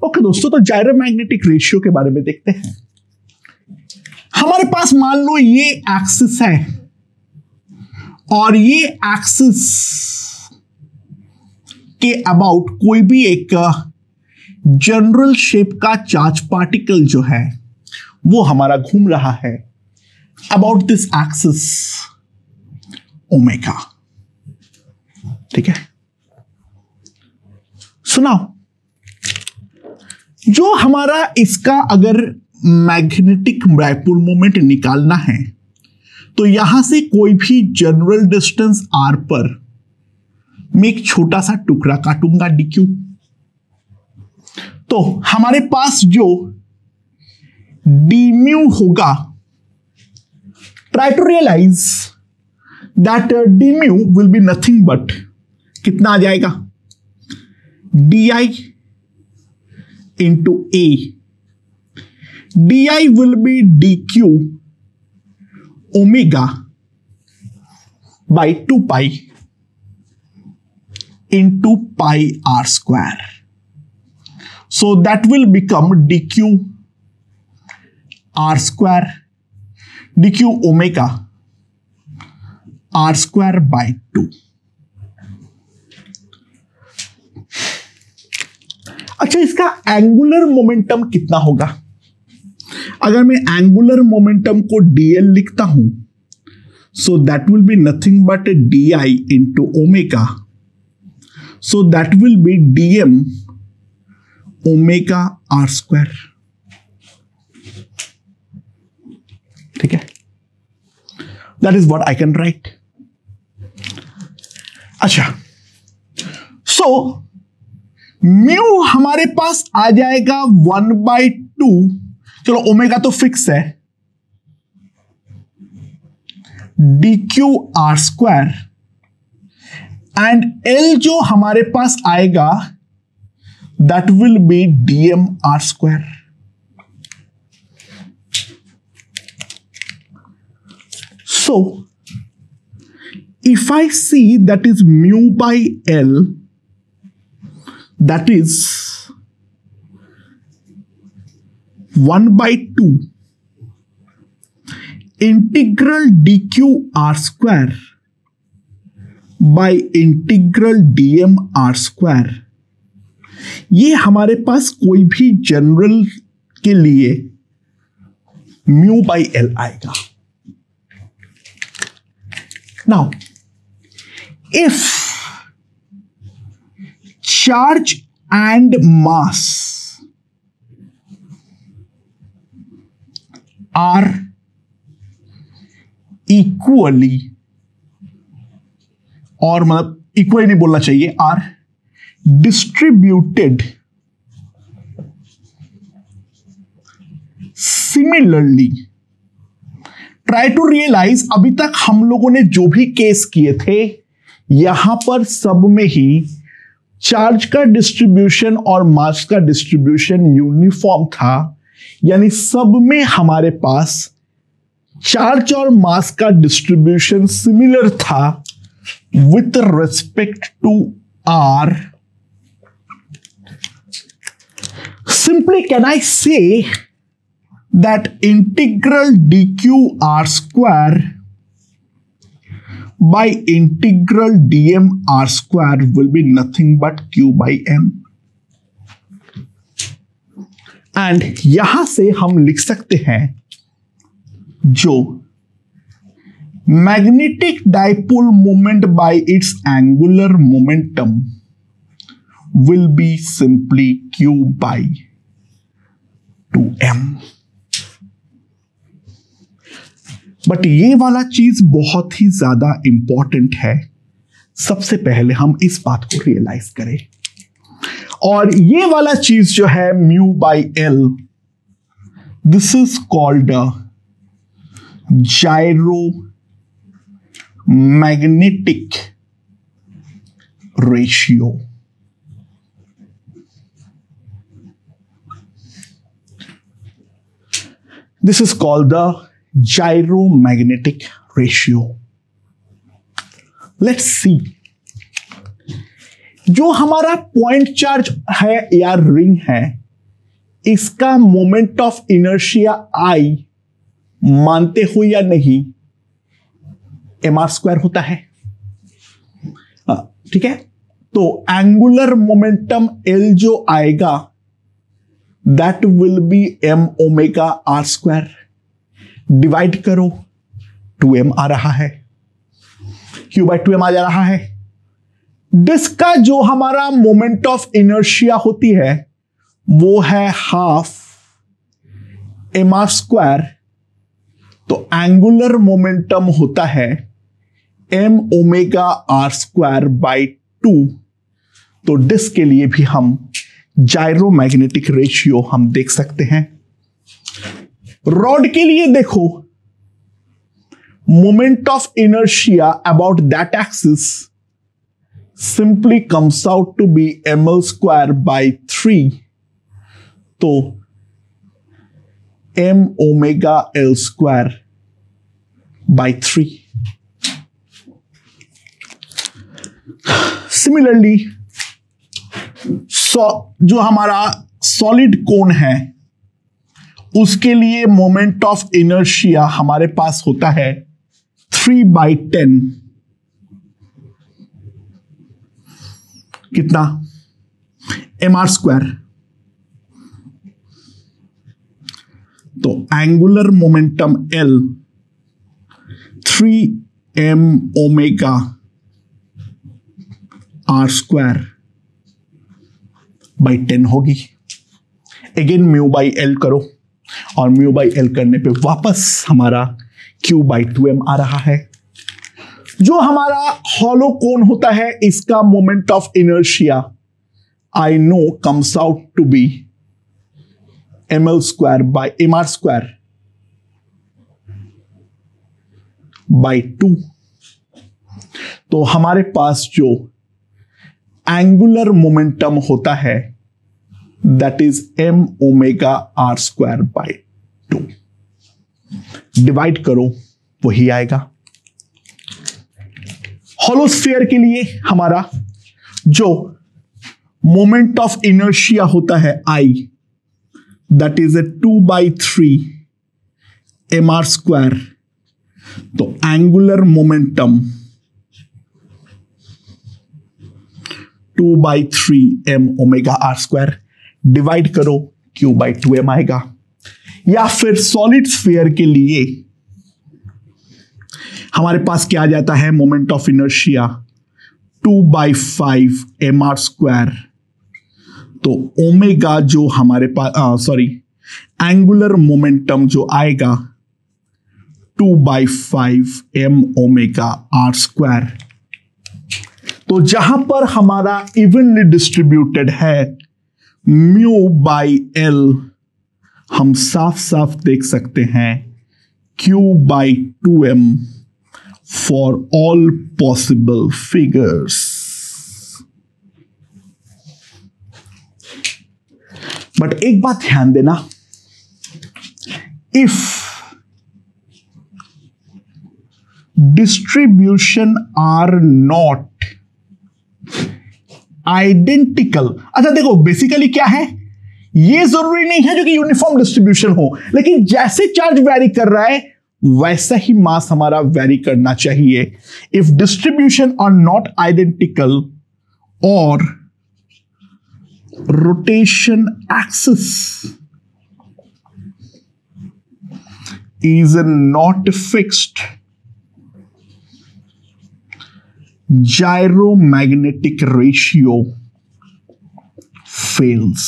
Okay दोस्तों, तो जायरोमैग्नेटिक ratio के बारे में देखते हैं। हमारे पास मान लो ये एक्सिस है और ये एक्सिस के अबाउट कोई भी एक जनरल शेप का चार्ज पार्टिकल जो है वो हमारा घूम रहा है अबाउट दिस एक्सिस ओमेगा। ठीक है, सुनाओ, जो हमारा इसका अगर मैग्नेटिक डायपोल मोमेंट निकालना है तो यहां से कोई भी जनरल डिस्टेंस r पर मैं एक छोटा सा टुकड़ा काटूंगा dq। तो हमारे पास जो d म्यू होगा, try to realize that d mu will be nothing but कितना आ जाएगा, di into a, di will be dq omega by 2 pi into pi r square. So that will become dq r square, dq omega r square by 2. अच्छा, इसका angular momentum कितना होगा? अगर मैं angular momentum को dl लिखता हूं, so that will be nothing but di into omega, so that will be dm omega r square. ठीक है, that is what I can write. अच्छा, सो म्यू हमारे पास आ जाएगा 1/2, चलो ओमेगा तो फिक्स है, dq r square, and l जो हमारे पास आएगा that will be dm r square. So if I see that is mu by l, that is 1/2 integral dq r square by integral dm r square। ये हमारे पास कोई भी general के लिए म्यू बाई एल आएगा। Now if charge and mass are equally, और मतलब equally नहीं बोलना चाहिए, are distributed similarly, try to realize अभी तक हम लोगों ने जो भी केस किए थे यहां पर सब में ही चार्ज का डिस्ट्रीब्यूशन और मास का डिस्ट्रीब्यूशन यूनिफॉर्म था, यानी सब में हमारे पास चार्ज और मास का डिस्ट्रीब्यूशन सिमिलर था with respect to R. Simply can I say that integral dq r square by integral dm r square will be nothing but q by m, and यहां से हम लिख सकते हैं जो magnetic dipole moment by its angular momentum will be simply q by 2m। But ये वाला चीज बहुत ही ज्यादा इंपॉर्टेंट है, सबसे पहले हम इस बात को रियलाइज करें। और ये वाला चीज जो है mu by L, this is called gyromagnetic ratio. This is called the gyromagnetic ratio। Let's see, जो हमारा पॉइंट चार्ज है या रिंग है इसका मोमेंट ऑफ इनर्शिया आई मानते हो या नहीं, mr² होता है। ठीक है, तो एंगुलर मोमेंटम L जो आएगा that will be m omega r²। Divide करो, 2m आ रहा है, q/2m आ जा रहा है। डिस्क का जो हमारा मोमेंट ऑफ इनर्शिया होती है वो है हाफ mr², तो एंगुलर मोमेंटम होता है m ओमेगा r²/2। तो डिस्क के लिए भी हम जायरोमैग्नेटिक रेशियो हम देख सकते हैं। रॉड के लिए देखो, moment of inertia about that axis simply comes out to be ml²/3, तो m ओमेगा l²/3। सिमिलरली जो हमारा सॉलिड कोन है उसके लिए मोमेंट ऑफ इनर्शिया हमारे पास होता है 3/10। कितना? mr²। तो angular momentum L 3m omega r²/10 होगी। अगेन μ/L करो, और μ/L करने पे वापस हमारा q/2m आ रहा है। जो हमारा हॉलो कोन होता है इसका moment of inertia I know comes out to be ml²/2। तो हमारे पास जो एंगुलर मोमेंटम होता है that is m omega r²/2। Divide करो, वही आएगा। हॉलोस्फीयर के लिए हमारा जो मोमेंट ऑफ इनर्शिया होता है I, दैट इज 2/3 mr²। तो angular momentum 2/3 m omega r²। Divide करो, q/2m आएगा। या फिर सॉलिड स्फीयर के लिए हमारे पास क्या आ जाता है, मोमेंट ऑफ इनर्शिया 2/5 mr²। तो ओमेगा जो हमारे पास एंगुलर मोमेंटम जो आएगा 2/5 m ओमेगा r²। तो जहां पर हमारा इवनली डिस्ट्रीब्यूटेड है μ/L हम साफ साफ देख सकते हैं q/2m for all possible figures। But एक बात ध्यान देना, if distribution are not identical. अच्छा देखो, बेसिकली क्या है, ये जरूरी नहीं है जो कि यूनिफॉर्म डिस्ट्रीब्यूशन हो, लेकिन जैसे चार्ज वेरी कर रहा है वैसा ही मास हमारा वेरी करना चाहिए। If distribution are not identical और rotation axis is not fixed, gyromagnetic ratio fails।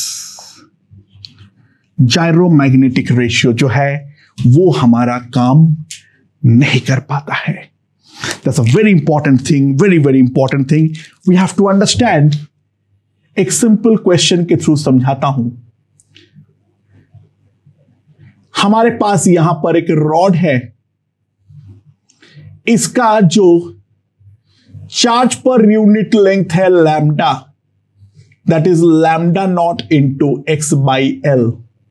gyromagnetic ratio जो है वो हमारा काम नहीं कर पाता है। That's a very important thing, very very important thing we have to understand। एक सिंपल क्वेश्चन के थ्रू समझाता हूं। हमारे पास यहां पर एक रॉड है, इसका जो चार्ज पर यूनिट लेंथ है lambda, that is lambda naught into x/L।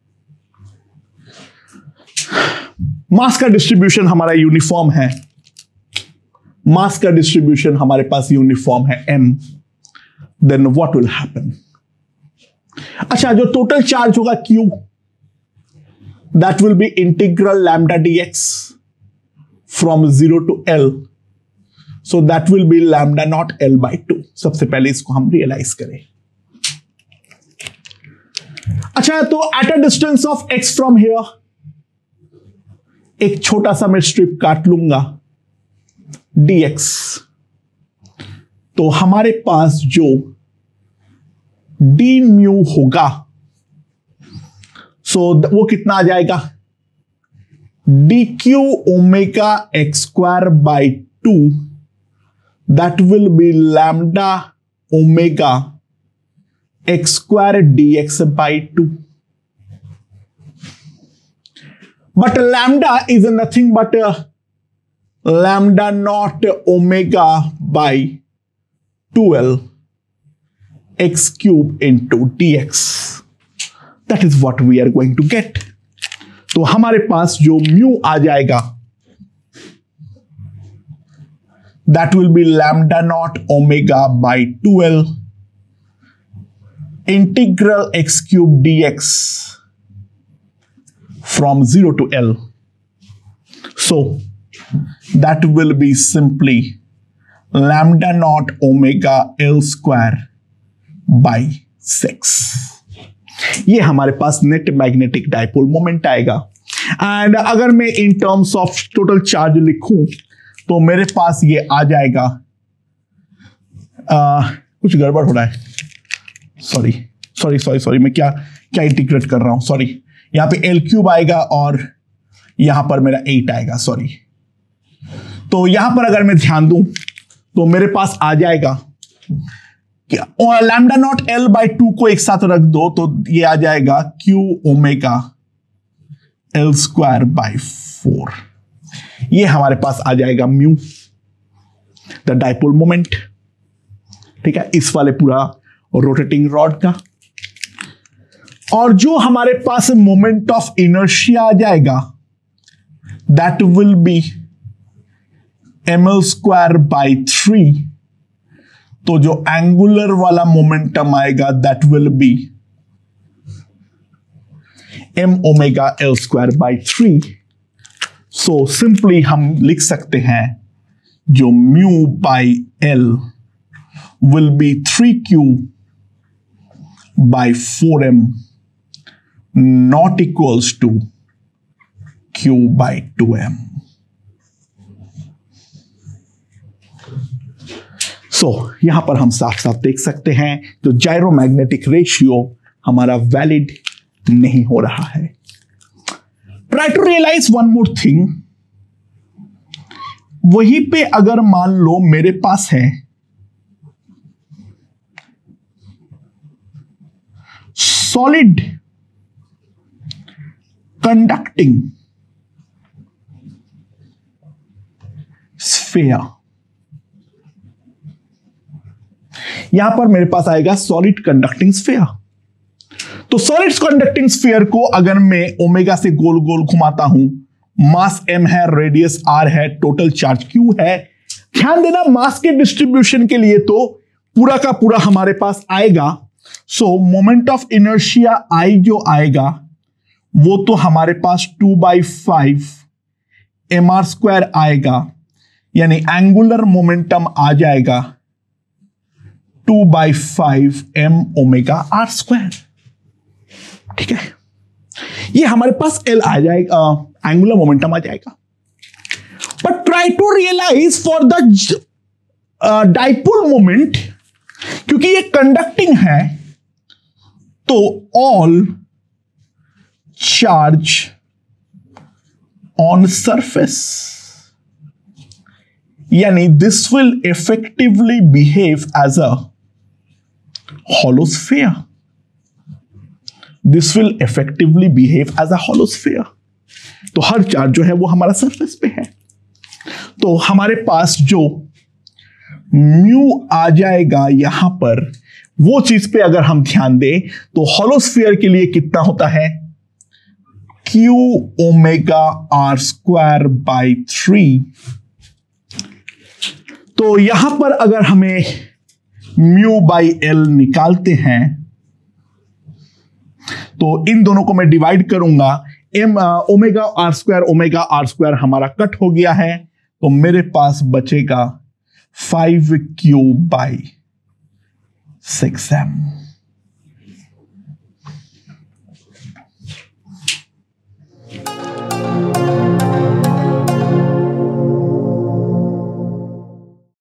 Mass का डिस्ट्रीब्यूशन हमारा यूनिफॉर्म है, मास का डिस्ट्रीब्यूशन हमारे पास यूनिफॉर्म है m। Then what will happen? अच्छा अच्छा, जो टोटल चार्ज होगा Q, that will be integral lambda dx from 0 to L, so that will be lambda naught L by 2। सबसे पहले इसको हम रियलाइज करें। अच्छा, तो at a distance of x from here, एक छोटा सा मैं स्ट्रिप काट लूंगा dx, तो हमारे पास जो d म्यू होगा, सो वो कितना आ जाएगा, dq omega x square by 2, that will be lambda omega x square dx by 2। But lambda is nothing but lambda naught omega by 2l x cube into dx. That is what we are going to get. तो हमारे पास जो mu आ जाएगा, that will be lambda naught omega by 2l integral x cube dx from 0 to L. So that will be simply lambda naught omega L square by 6। ये हमारे पास net magnetic dipole moment आएगा। And अगर मैं in terms of total charge लिखूं तो मेरे पास ये आ जाएगा, कुछ गड़बड़ हो रहा है, सॉरी, मैं क्या इंटीग्रेट कर रहा हूं, सॉरी। यहां पे L क्यूब आएगा और यहां पर मेरा 8 आएगा, सॉरी। तो यहां पर अगर मैं ध्यान दूं तो मेरे पास आ जाएगा कि लैम्डा नॉट L बाई 2 को एक साथ रख दो तो ये आ जाएगा Q omega L square by 4। ये हमारे पास आ जाएगा म्यू, द डाइपोल मोमेंट, ठीक है, इस वाले पूरा रोटेटिंग रॉड का। और जो हमारे पास मोमेंट ऑफ इनर्शिया आ जाएगा, that will be ml square by 3। तो जो एंगुलर वाला मोमेंटम आएगा, that will be m omega L square by 3। So simply हम लिख सकते हैं जो mu by L will be 3q by 4m not equals to q by 2m। So यहां पर हम साफ साफ देख सकते हैं तो जायरोमैग्नेटिक रेशियो हमारा वैलिड नहीं हो रहा है। Try to realize one more thing, वहीं पे अगर मान लो मेरे पास है सॉलिड कंडक्टिंग स्फीयर, यहां पर मेरे पास आएगा सॉलिड कंडक्टिंग स्फीयर। तो सॉलिड कंडक्टिंग स्फीयर को अगर मैं ओमेगा से गोल गोल घुमाता हूं, मास m है, रेडियस r है, टोटल चार्ज q है। ध्यान देना मास के डिस्ट्रीब्यूशन के लिए तो पूरा का पूरा हमारे पास आएगा। So moment of inertia I जो आएगा वो तो हमारे पास 2/5 mr स्क्वायर आएगा, यानी एंगुलर मोमेंटम आ जाएगा 2/5 m ओमेगा r स्क्वायर। ठीक है, ये हमारे पास L आ जाएगा, एंगुलर मोमेंटम आ जाएगा। But try to realize for the dipole moment, क्योंकि ये कंडक्टिंग है तो ऑल चार्ज ऑन सरफेस, यानी this will effectively behave as a hollow sphere. This will effectively behave as a hollow sphere. तो हर charge जो है वो हमारा सरफेस पे है। तो हमारे पास जो म्यू आ जाएगा यहां पर, वो चीज पे अगर हम ध्यान दें तो हॉलो स्फीयर के लिए कितना होता है, Q omega R square by 3। तो यहां पर अगर हमें म्यू बाई L निकालते हैं तो इन दोनों को मैं डिवाइड करूंगा, ओमेगा आर स्क्वायर हमारा कट हो गया है, तो मेरे पास बचेगा 5 क्यूब बाई 6m।